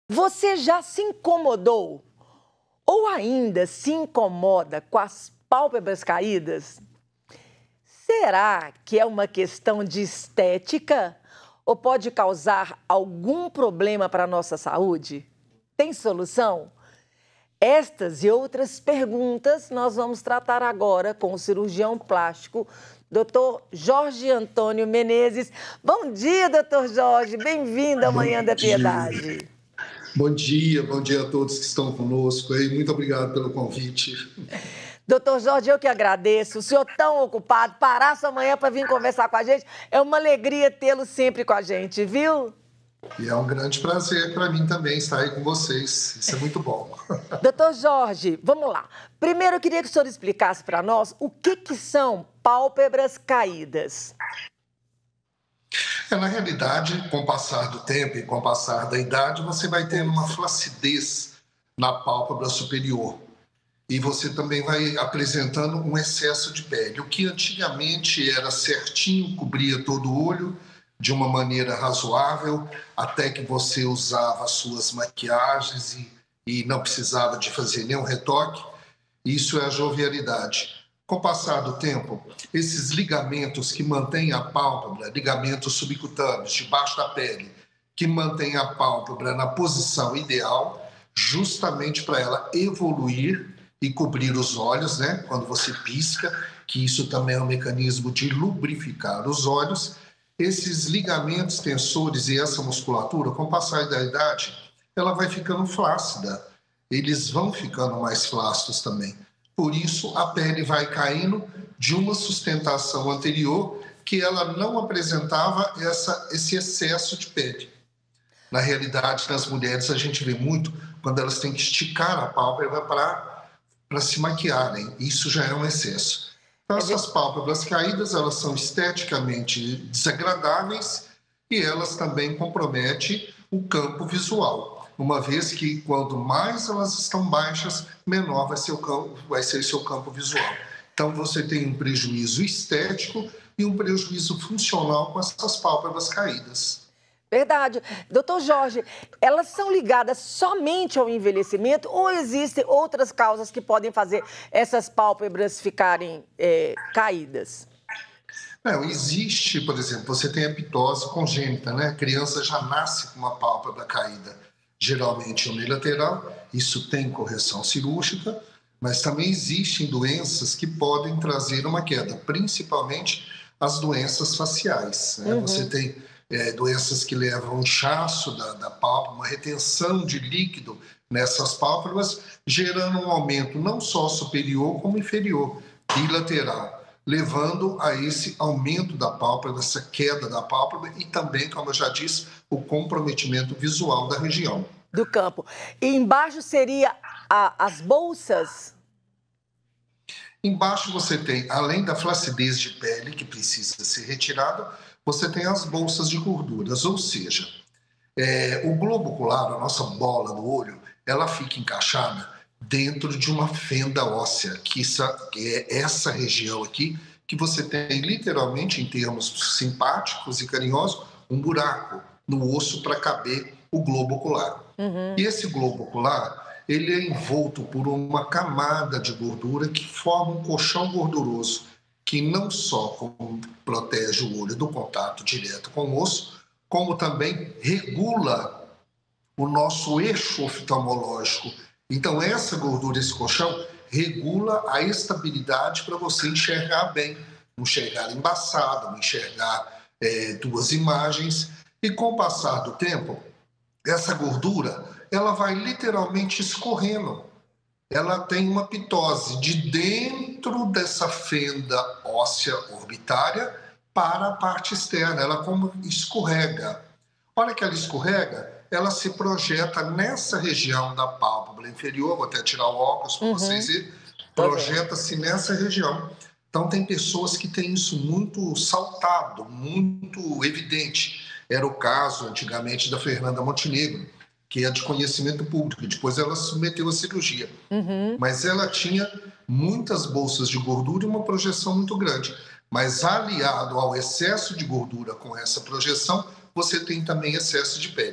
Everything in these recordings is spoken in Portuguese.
Você já se incomodou ou ainda se incomoda com as pálpebras caídas? Será que é uma questão de estética ou pode causar algum problema para a nossa saúde? Tem solução? Estas e outras perguntas nós vamos tratar agora com o cirurgião plástico, Dr. Jorge Antônio Menezes. Bom dia, doutor Jorge. Bem-vindo à Manhã da Piedade. Bom dia a todos que estão conosco. Muito obrigado pelo convite. Doutor Jorge, eu que agradeço. O senhor tão ocupado, parar sua manhã para vir conversar com a gente. É uma alegria tê-lo sempre com a gente, viu? E é um grande prazer para mim também estar aí com vocês. Isso é muito bom. Doutor Jorge, vamos lá. Primeiro, eu queria que o senhor explicasse para nós o que são pálpebras caídas. Na realidade, com o passar do tempo e com o passar da idade, você vai tendo uma flacidez na pálpebra superior. E você também vai apresentando um excesso de pele. O que antigamente era certinho, cobria todo o olho de uma maneira razoável, até que você usava as suas maquiagens e não precisava de fazer nenhum retoque. Isso é a jovialidade. Com o passar do tempo, esses ligamentos que mantêm a pálpebra, ligamentos subcutâneos debaixo da pele, que mantêm a pálpebra na posição ideal, justamente para ela evoluir e cobrir os olhos, né? Quando você pisca, que isso também é um mecanismo de lubrificar os olhos. Esses ligamentos tensores e essa musculatura, com o passar da idade, ela vai ficando flácida. Eles vão ficando mais flácidos também. Por isso, a pele vai caindo de uma sustentação anterior que ela não apresentava esse excesso de pele. Na realidade, nas mulheres, a gente vê muito quando elas têm que esticar a pálpebra para se maquiarem. Isso já é um excesso. Então, essas pálpebras caídas, elas são esteticamente desagradáveis e elas também comprometem o campo visual. Uma vez que, quanto mais elas estão baixas, menor vai ser o seu campo visual. Então, você tem um prejuízo estético e um prejuízo funcional com essas pálpebras caídas. Verdade. Doutor Jorge, elas são ligadas somente ao envelhecimento ou existem outras causas que podem fazer essas pálpebras ficarem caídas? Não, existe, por exemplo, você tem a ptose congênita, né? A criança já nasce com uma pálpebra caída, geralmente unilateral, isso tem correção cirúrgica, mas também existem doenças que podem trazer uma queda, principalmente as doenças faciais, né? Você tem doenças que levam um inchaço da pálpebra, uma retenção de líquido nessas pálpebras, gerando um aumento não só superior como inferior, bilateral, levando a esse aumento da pálpebra, essa queda da pálpebra e também, como eu já disse, o comprometimento visual da região. Do campo. E embaixo seria as bolsas? Embaixo você tem, além da flacidez de pele, que precisa ser retirada, você tem as bolsas de gorduras, ou seja, o globo ocular, a nossa bola do olho, ela fica encaixada dentro de uma fenda óssea, que é essa região aqui, que você tem literalmente, em termos simpáticos e carinhosos, um buraco no osso para caber o globo ocular. E esse globo ocular, ele é envolto por uma camada de gordura que forma um colchão gorduroso, que não só protege o olho do contato direto com o osso, como também regula o nosso eixo oftalmológico. Então, essa gordura, esse colchão, regula a estabilidade para você enxergar bem, não enxergar embaçado, não enxergar duas imagens. E com o passar do tempo, essa gordura, ela vai literalmente escorrendo. Ela tem uma ptose de dentro dessa fenda óssea orbitária para a parte externa. Ela como escorrega. A hora que ela escorrega, ela se projeta nessa região da pálpebra inferior, vou até tirar o óculos para vocês verem, projeta-se nessa região. Então, tem pessoas que têm isso muito saltado, muito evidente. Era o caso, antigamente, da Fernanda Montenegro, que é de conhecimento público, depois ela se submeteu à cirurgia. Mas ela tinha muitas bolsas de gordura e uma projeção muito grande. Mas aliado ao excesso de gordura com essa projeção, você tem também excesso de pele.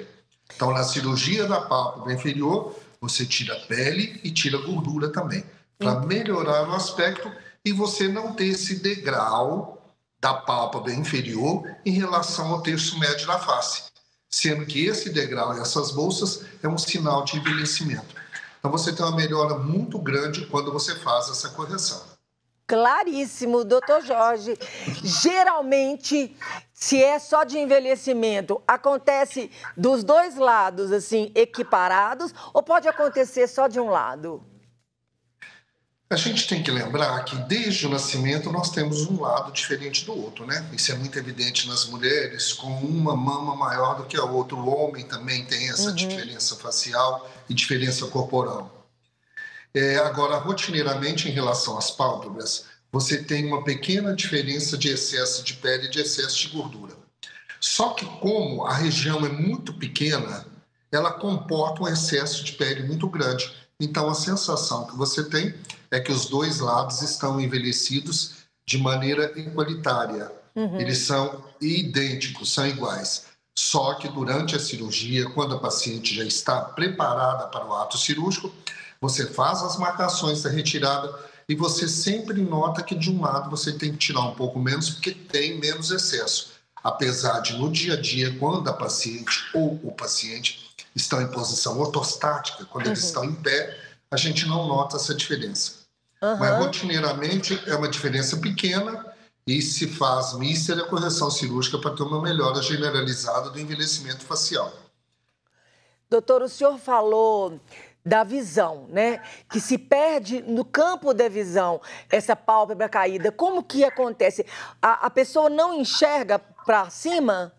Então, na cirurgia da pálpebra inferior, você tira a pele e tira a gordura também, para melhorar o aspecto e você não ter esse degrau da pálpebra inferior em relação ao terço médio da face, sendo que esse degrau e essas bolsas é um sinal de envelhecimento. Então, você tem uma melhora muito grande quando você faz essa correção. Claríssimo, doutor Jorge. Geralmente, se é só de envelhecimento, acontece dos dois lados, assim, equiparados, ou pode acontecer só de um lado? A gente tem que lembrar que desde o nascimento nós temos um lado diferente do outro, né? Isso é muito evidente nas mulheres, com uma mama maior do que a outra. O homem também tem essa diferença facial e diferença corporal. Agora, rotineiramente, em relação às pálpebras, você tem uma pequena diferença de excesso de pele e de excesso de gordura. Só que como a região é muito pequena, ela comporta um excesso de pele muito grande. Então, a sensação que você tem é que os dois lados estão envelhecidos de maneira igualitária. Eles são idênticos, são iguais. Só que durante a cirurgia, quando a paciente já está preparada para o ato cirúrgico, você faz as marcações da retirada e você sempre nota que de um lado você tem que tirar um pouco menos porque tem menos excesso. Apesar de no dia a dia, quando a paciente ou o paciente estão em posição ortostática, quando eles estão em pé, a gente não nota essa diferença. Mas rotineiramente é uma diferença pequena e se faz mísera correção cirúrgica para ter uma melhora generalizada do envelhecimento facial. Doutor, o senhor falou da visão, né? Que se perde no campo da visão essa pálpebra caída. Como que acontece? A pessoa não enxerga para cima?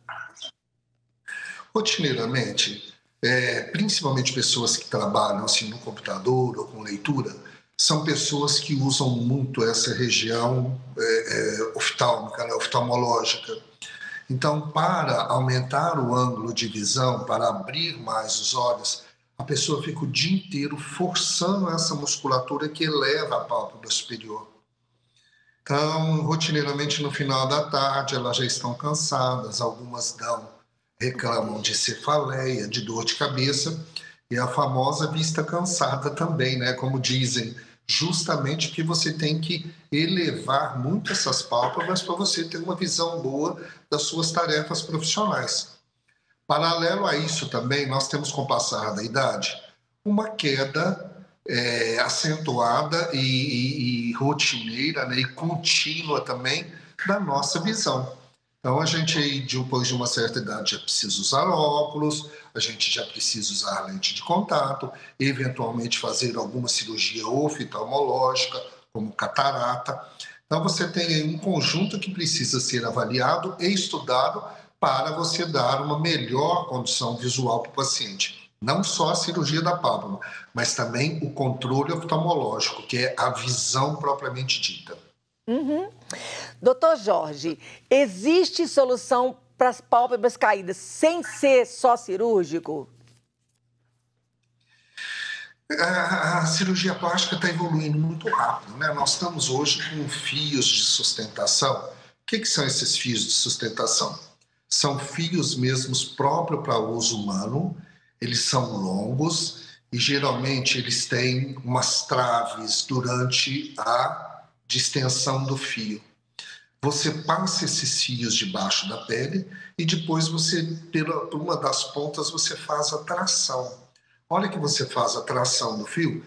Rotineiramente, principalmente pessoas que trabalham assim, no computador ou com leitura, são pessoas que usam muito essa região oftálmica, né, oftalmológica. Então, para aumentar o ângulo de visão, para abrir mais os olhos, a pessoa fica o dia inteiro forçando essa musculatura que eleva a pálpebra superior. Então, rotineiramente, no final da tarde, elas já estão cansadas, algumas reclamam de cefaleia, de dor de cabeça, e a famosa vista cansada também, né? Como dizem, justamente porque você tem que elevar muito essas pálpebras para você ter uma visão boa das suas tarefas profissionais. Paralelo a isso também, nós temos com o passar da idade uma queda acentuada e rotineira, né, e contínua também da nossa visão. Então, a gente, depois de uma certa idade, já precisa usar óculos, a gente já precisa usar lente de contato, eventualmente fazer alguma cirurgia oftalmológica, como catarata. Então, você tem aí um conjunto que precisa ser avaliado e estudado para você dar uma melhor condição visual para o paciente. Não só a cirurgia da pálpebra, mas também o controle oftalmológico, que é a visão propriamente dita. Doutor Jorge, existe solução para as pálpebras caídas sem ser só cirúrgico? A cirurgia plástica está evoluindo muito rápido, né? Nós estamos hoje com fios de sustentação. O que são esses fios de sustentação? São fios mesmos próprios para uso humano, eles são longos e geralmente eles têm umas traves durante a distensão do fio. Você passa esses fios debaixo da pele e depois você, por uma das pontas, você faz a tração. A hora que você faz a tração do fio,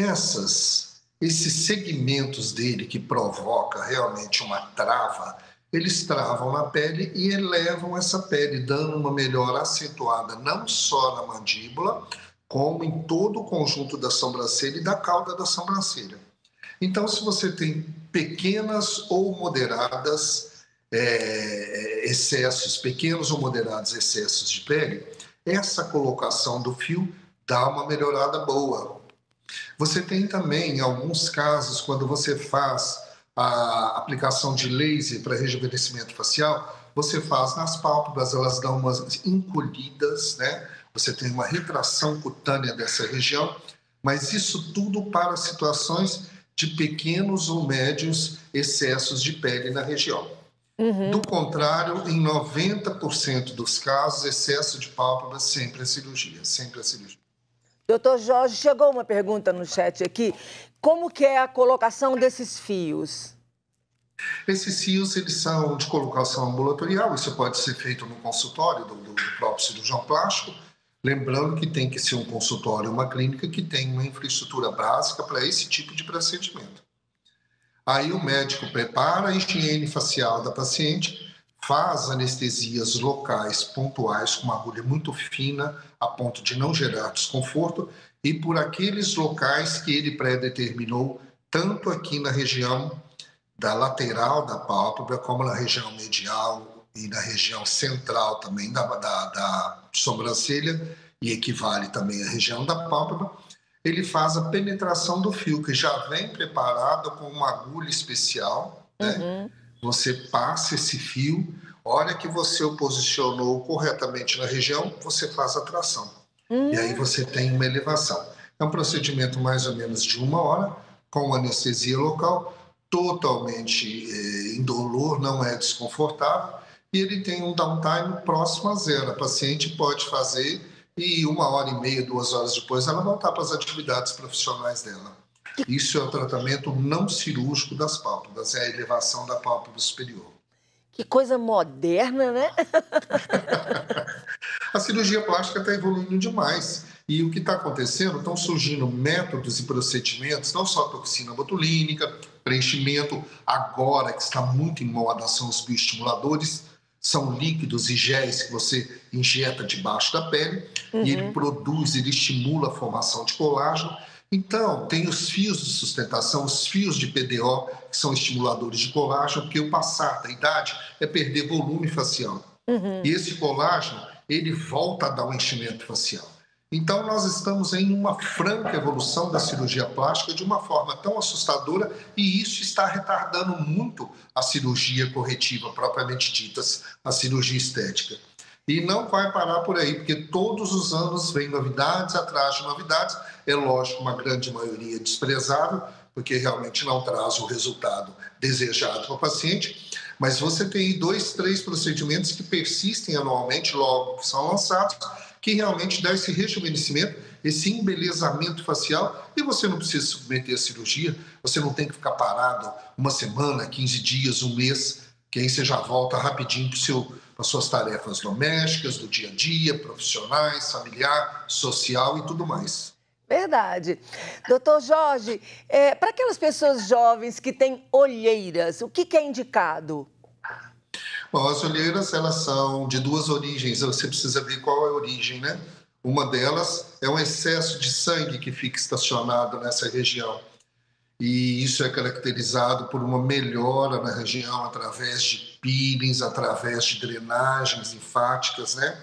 esses segmentos dele que provoca realmente uma trava, eles travam na pele e elevam essa pele, dando uma melhora acentuada não só na mandíbula, como em todo o conjunto da sobrancelha e da cauda da sobrancelha. Então, se você tem pequenas ou moderadas excessos, pequenos ou moderados excessos de pele, essa colocação do fio dá uma melhorada boa. Você tem também, em alguns casos, quando você faz a aplicação de laser para rejuvenescimento facial, você faz nas pálpebras, elas dão umas encolhidas, né? Você tem uma retração cutânea dessa região, mas isso tudo para situações de pequenos ou médios excessos de pele na região. Do contrário, em 90% dos casos, excesso de pálpebra sempre é cirurgia, sempre é cirurgia. Doutor Jorge, chegou uma pergunta no chat aqui. Como que é a colocação desses fios? Esses fios, eles são de colocação ambulatorial, isso pode ser feito no consultório do próprio cirurgião plástico, lembrando que tem que ser um consultório, uma clínica que tem uma infraestrutura básica para esse tipo de procedimento. Aí o médico prepara a higiene facial da paciente, faz anestesias locais pontuais com uma agulha muito fina, a ponto de não gerar desconforto, e por aqueles locais que ele pré-determinou, tanto aqui na região da lateral da pálpebra, como na região medial e na região central também da sobrancelha, e equivale também à região da pálpebra, ele faz a penetração do fio, que já vem preparado com uma agulha especial, né? Você passa esse fio, hora que você o posicionou corretamente na região, você faz a tração. E aí você tem uma elevação. É um procedimento mais ou menos de 1 hora, com anestesia local, totalmente indolor, não é desconfortável, e ele tem um downtime próximo a zero. A paciente pode fazer e 1 hora e meia, 2 horas depois, ela voltar para as atividades profissionais dela. Isso é o tratamento não cirúrgico das pálpebras, é a elevação da pálpebra superior. Que coisa moderna, né? A cirurgia plástica está evoluindo demais. E o que está acontecendo? Estão surgindo métodos e procedimentos, não só toxina botulínica, preenchimento, agora que está muito em moda são os bioestimuladores, são líquidos e géis que você injeta debaixo da pele e ele produz, ele estimula a formação de colágeno. Então, tem os fios de sustentação, os fios de PDO, que são estimuladores de colágeno, porque o passar da idade é perder volume facial. E esse colágeno, ele volta a dar um enchimento facial. Então, nós estamos em uma franca evolução da cirurgia plástica de uma forma tão assustadora e isso está retardando muito a cirurgia corretiva, propriamente dita, a cirurgia estética. E não vai parar por aí, porque todos os anos vem novidades atrás de novidades. É lógico, uma grande maioria desprezável, porque realmente não traz o resultado desejado para o paciente. Mas você tem 2, 3 procedimentos que persistem anualmente, logo que são lançados, que realmente dá esse rejuvenescimento, esse embelezamento facial, e você não precisa se submeter à cirurgia, você não tem que ficar parado 1 semana, 15 dias, 1 mês, que aí você já volta rapidinho para as suas tarefas domésticas, do dia a dia, profissionais, familiar, social e tudo mais. Verdade. Doutor Jorge, para aquelas pessoas jovens que têm olheiras, o que é indicado? Bom, as olheiras, elas são de 2 origens, você precisa ver qual é a origem, né? Uma delas é um excesso de sangue que fica estacionado nessa região. E isso é caracterizado por uma melhora na região através de peelings, através de drenagens linfáticas, né?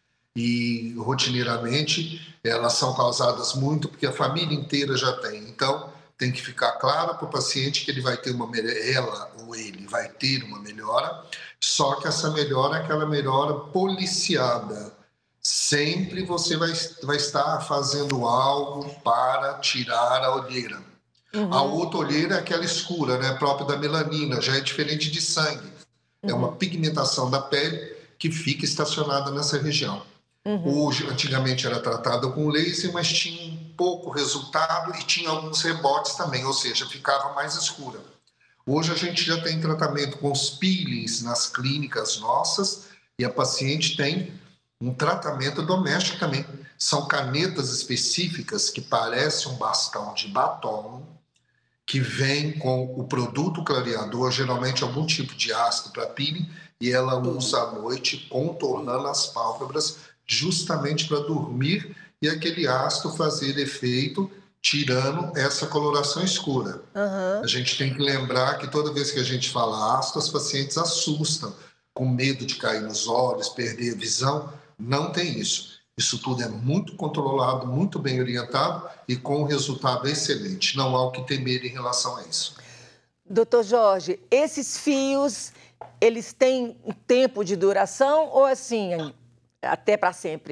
E rotineiramente elas são causadas muito porque a família inteira já tem. Então, tem que ficar claro para o paciente que ele vai ter ela ou ele vai ter uma melhora, só que essa melhora é aquela melhora policiada. Sempre você vai estar fazendo algo para tirar a olheira. A outra olheira é aquela escura, né, própria da melanina, já é diferente de sangue. É uma pigmentação da pele que fica estacionada nessa região. Hoje, antigamente era tratada com laser, mas tinha um pouco resultado e tinha alguns rebotes também, ou seja, ficava mais escura. Hoje a gente já tem tratamento com os peelings nas clínicas nossas e a paciente tem um tratamento doméstico também. São canetas específicas que parecem um bastão de batom, que vem com o produto clareador, geralmente algum tipo de ácido para peeling, e ela usa à noite contornando as pálpebras justamente para dormir e aquele ácido fazer efeito tirando essa coloração escura. A gente tem que lembrar que toda vez que a gente fala ácido, os pacientes assustam, com medo de cair nos olhos, perder a visão. Não tem isso. Isso tudo é muito controlado, muito bem orientado e com um resultado excelente. Não há o que temer em relação a isso. Doutor Jorge, esses fios, eles têm um tempo de duração ou assim, até para sempre?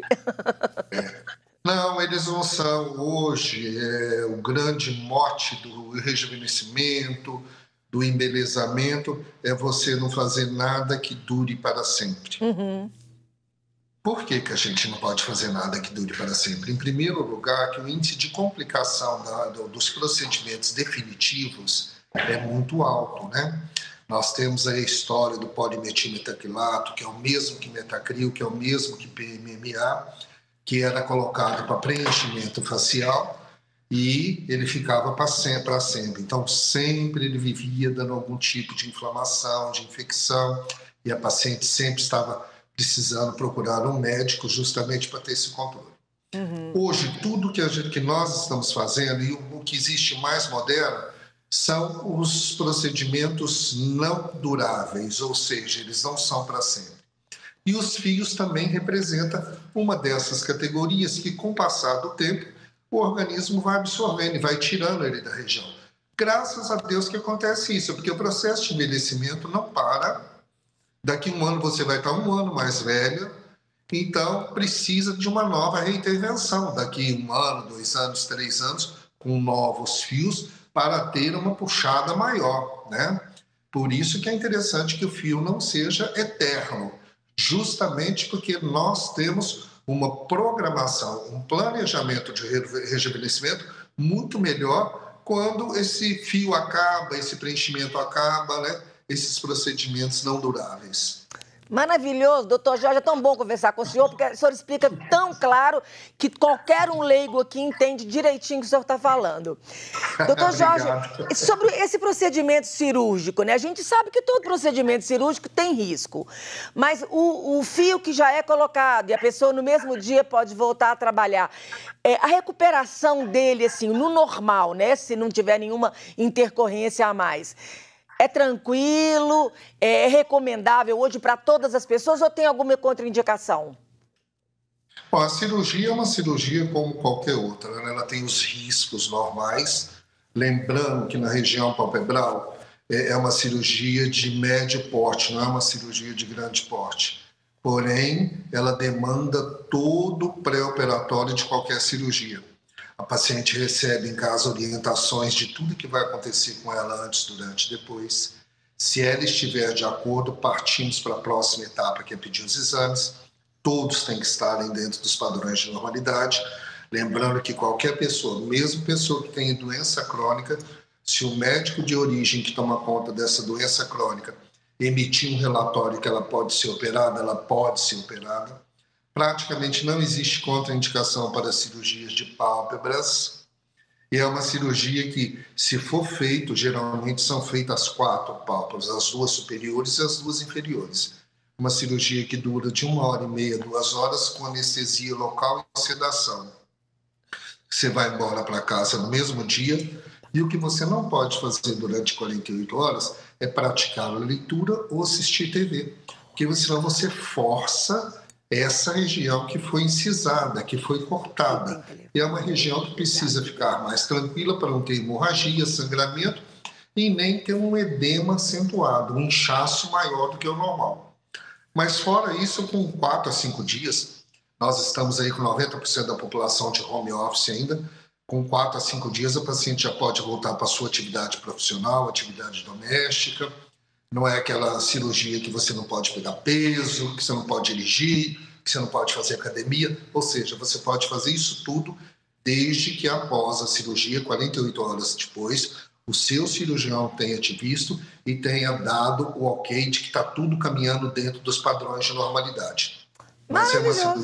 Não, eles não são hoje o grande mote do rejuvenescimento, do embelezamento é você não fazer nada que dure para sempre. Por que a gente não pode fazer nada que dure para sempre? Em primeiro lugar, que o índice de complicação dos procedimentos definitivos é muito alto, né? Nós temos aí a história do polimetilmetacrilato, que é o mesmo que metacril, que é o mesmo que PMMA, que era colocado para preenchimento facial e ele ficava para sempre. Então, sempre ele vivia dando algum tipo de inflamação, de infecção, e a paciente sempre estava precisando procurar um médico justamente para ter esse controle. Hoje, tudo que nós estamos fazendo e o que existe mais moderno são os procedimentos não duráveis, ou seja, eles não são para sempre. E os fios também representam uma dessas categorias que, com o passar do tempo, o organismo vai absorvendo e vai tirando ele da região. Graças a Deus que acontece isso, porque o processo de envelhecimento não para. Daqui a um ano você vai estar um ano mais velho, então precisa de uma nova reintervenção. Daqui a um ano, 2 anos, 3 anos, com novos fios, para ter uma puxada maior, né? Por isso que é interessante que o fio não seja eterno, justamente porque nós temos uma programação, um planejamento de rejuvenescimento muito melhor quando esse fio acaba, esse preenchimento acaba, né? Esses procedimentos não duráveis. Maravilhoso, doutor Jorge, é tão bom conversar com o senhor, porque o senhor explica tão claro que qualquer um leigo aqui entende direitinho o que o senhor está falando. Doutor Jorge, sobre esse procedimento cirúrgico, né? A gente sabe que todo procedimento cirúrgico tem risco, mas o fio que já é colocado e a pessoa no mesmo dia pode voltar a trabalhar, a recuperação dele, assim, no normal, né? Se não tiver nenhuma intercorrência a mais, é tranquilo, é recomendável hoje para todas as pessoas ou tem alguma contraindicação? Bom, a cirurgia é uma cirurgia como qualquer outra, né? Ela tem os riscos normais, lembrando que na região palpebral é uma cirurgia de médio porte, não é uma cirurgia de grande porte. Porém, ela demanda todo o pré-operatório de qualquer cirurgia. A paciente recebe em casa orientações de tudo que vai acontecer com ela antes, durante e depois. Se ela estiver de acordo, partimos para a próxima etapa, que é pedir os exames. Todos têm que estarem dentro dos padrões de normalidade. Lembrando que qualquer pessoa, mesmo pessoa que tenha doença crônica, se o médico de origem que toma conta dessa doença crônica emitir um relatório que ela pode ser operada, ela pode ser operada. Praticamente não existe contraindicação para cirurgias de pálpebras. E é uma cirurgia que, se for feito, geralmente são feitas as 4 pálpebras, as 2 superiores e as 2 inferiores. Uma cirurgia que dura de 1h30, 2 horas, com anestesia local e sedação. Você vai embora para casa no mesmo dia e o que você não pode fazer durante 48 horas é praticar a leitura ou assistir TV, porque senão você força essa região que foi incisada, que foi cortada. E é uma região que precisa ficar mais tranquila para não ter hemorragia, sangramento e nem ter um edema acentuado, um inchaço maior do que o normal. Mas fora isso, com 4 a 5 dias, nós estamos aí com 90% da população de home office ainda, com 4 a 5 dias a paciente já pode voltar para a sua atividade profissional, atividade doméstica. Não é aquela cirurgia que você não pode pegar peso, que você não pode dirigir, que você não pode fazer academia. Ou seja, você pode fazer isso tudo desde que após a cirurgia, 48 horas depois, o seu cirurgião tenha te visto e tenha dado o ok de que está tudo caminhando dentro dos padrões de normalidade. Mas é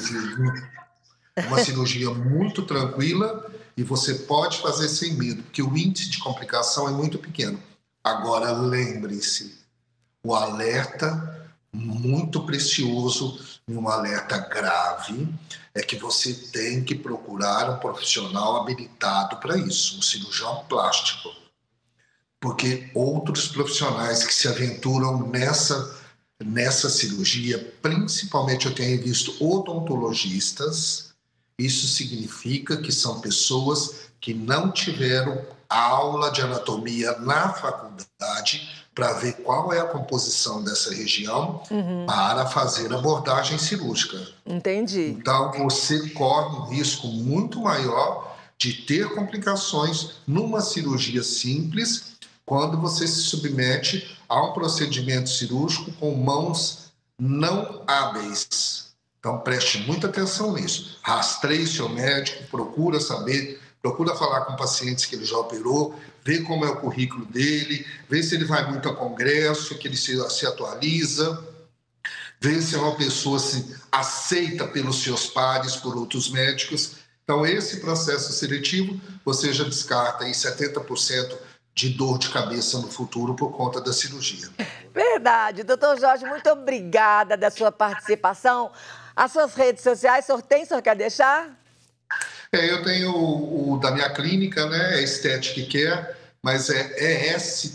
uma cirurgia muito tranquila e você pode fazer sem medo, porque o índice de complicação é muito pequeno. Agora, lembre-se, o alerta muito precioso e um alerta grave é que você tem que procurar um profissional habilitado para isso, um cirurgião plástico. Porque outros profissionais que se aventuram nessa cirurgia, principalmente eu tenho visto odontologistas, isso significa que são pessoas que não tiveram aula de anatomia na faculdade para ver qual é a composição dessa região para fazer abordagem cirúrgica. Entendi. Então, você corre um risco muito maior de ter complicações numa cirurgia simples quando você se submete a um procedimento cirúrgico com mãos não hábeis. Então, preste muita atenção nisso. Rastreie seu médico, procura saber, procura falar com pacientes que ele já operou, vê como é o currículo dele, vê se ele vai muito a congresso, que ele se atualiza, vê se é uma pessoa aceita pelos seus pares, por outros médicos. Então, esse processo seletivo, você já descarta aí 70% de dor de cabeça no futuro por conta da cirurgia. Verdade. Doutor Jorge, muito obrigada da sua participação. As suas redes sociais, o senhor quer deixar? Eu tenho o da minha clínica, né? É Aesthetic Care, mas é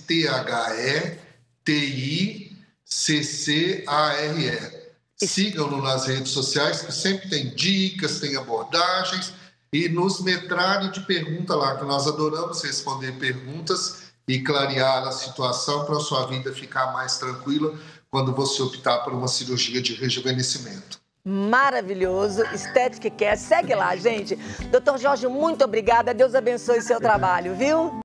ESTHETICCARE. Sigam-no nas redes sociais, que sempre tem dicas, tem abordagens, e nos metralhe de pergunta lá, que nós adoramos responder perguntas e clarear a situação para a sua vida ficar mais tranquila quando você optar por uma cirurgia de rejuvenescimento. Maravilhoso, Aesthetic Care, segue lá, gente. Doutor Jorge, muito obrigada, Deus abençoe seu trabalho, viu?